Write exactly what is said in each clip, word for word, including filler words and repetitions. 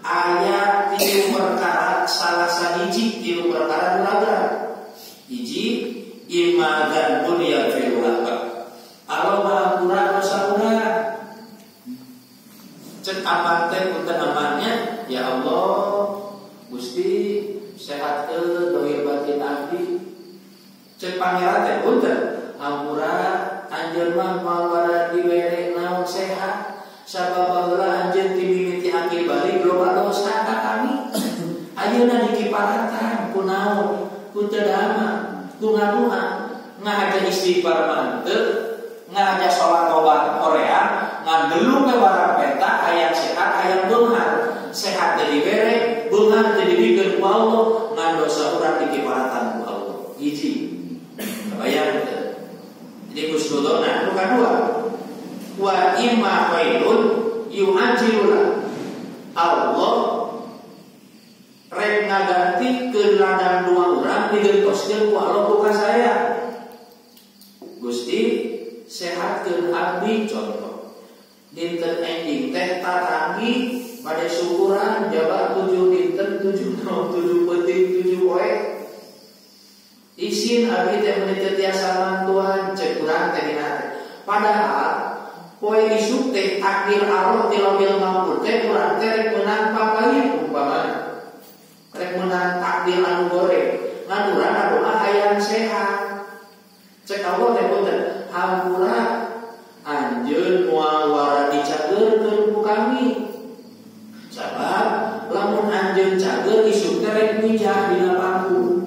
ayat tilu perkara salah sahiji tilu perkara duraga. Hiji imma dzanbun yaghfirullah. Allah Maha dosa urang. Cek aman teh punten amannya, ya Allah Gusti sehatkeun dohir batin abdi. Cek pangeran teh punten hampura anjeun mah mawara diwere naon sehat sabab baheula anjeun timimiti akil balik loba dosa ka kami. Ayeuna dikiparatan ku naon ku teu dama ku ngaduha ngahada istighfar mah teu ngahada salat tobat korea ngandelung ke barang peta ayat sehat ayat beunghar sehat jadi bere beunghar jadi bikin ku Allah ngan dosa urang dikiparatan ku Allah. Hiji bayang teu. Jadi kusnudona nu kadua wa imma wailun yu'ajiluna Allah rek ngaganti ke ladang dua urang digentoskeun ku Allah ku ka saya. Gusti sehatkeun abdi contoh dinten ending teh tarangi pada syukuran jabat tujuh dinten tujuh tahun tujuh penting tujuh poe isin abdi teh menit tiasa mantuan cek urang teh dina padahal poe isuk teh takdir Allah ti labil mampur teh urang teh rek meunang papayeun umpamana rek meunang takdir anu goreng ngan urang doa hayang sehat cek Allah teh punten hampura anjeun moal wara dicageurkeun ku kami sabab lamun anjeun cager isuk teh rek mijah dina pangku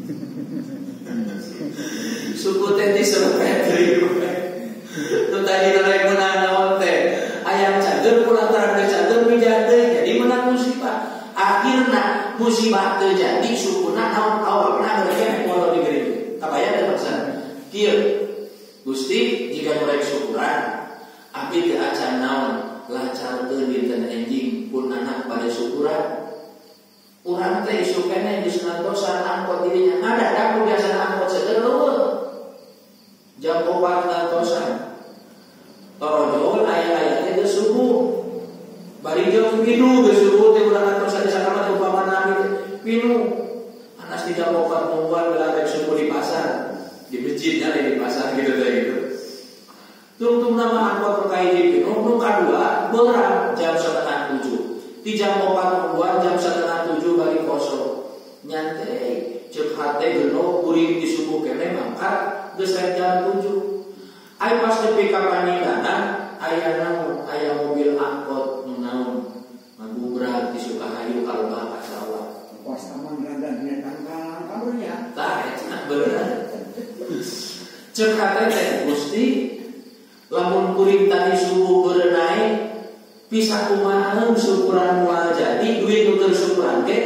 suku teh diserempet deui tu tadi rek meunang naon teh aya cager kulantaran teh cager mijah deui jadi meunang musibah akhirna musibah teu jadi sukuna naon awalna geus moal digeureun kabaya teh maksud kieu Gusti jika mulai syukuran abdi teu acan naon lacarkeun dinten enjing pun anak pada syukuran urang teh isuk keneh geus ngantosan angkot dirinya ngadadak ku biasa angkot seueur jam opat ngantosan torojol aya-aya teh geus subuh bari jam pinu geus subuh teh urang ngantosan di sakama teh upamana abdi pinu anas di jam opat mungguan geus rek subuh di pasar di masjidnya di pasar gitu teh gitu. Tungtung nama angkot terkait di pinu nu kadua beurang jam setengah tujuh. Di jam opat mungguan jam setengah tujuh bari kosong. Nyantai cek hate geno kuring di subuh kene mangkat geus rek jam tujuh. Ai pas nepi ka paningganan aya naon aya mobil angkot nu naon ngabubrag di Sukahayu kalebah ka sawah. Pos aman rada dina tangkal kabarnya. Tah eta beurang. Cek hate teh Gusti lamun kuring tadi subuh berenai pisah kumaha syukuran moal jadi duit nu keur syukuran ge